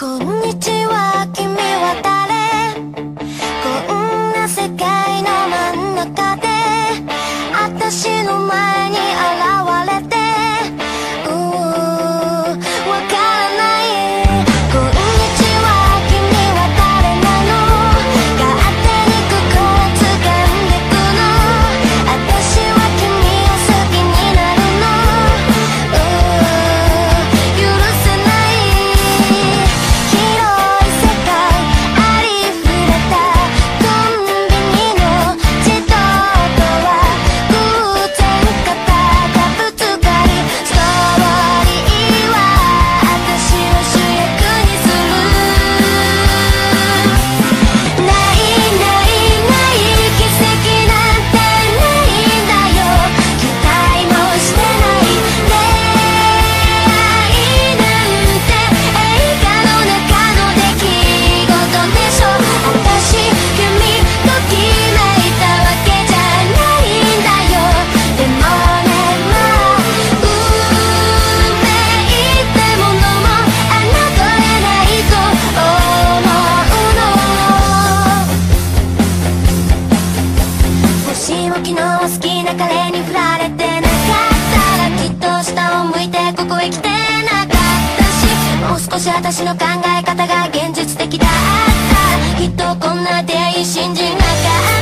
こんにちは、君は誰？こんな世界の真ん中で私の前に現れてわからない。こんにちは、君は誰なの？勝手にここを掴んでくの。私は君を好きになるの。許せない。広い世界ありふれたコンビニの自動ドア、偶然肩がぶつかり、ストーリーは私を主役にする。ないないない奇跡なんてないんだよ。期待もしてない恋愛なんて映画の中の出来事でしょ。私君と決めたわけじゃないんだよ。でもね、まあ運命ってものも侮れないと思うの。もしも昨日好きな彼に振られてなかったら、きっと下を向いてここへ来てなかったし、もう少し私の考え方が現実的だったら、きっとこんな出会い信じなかった。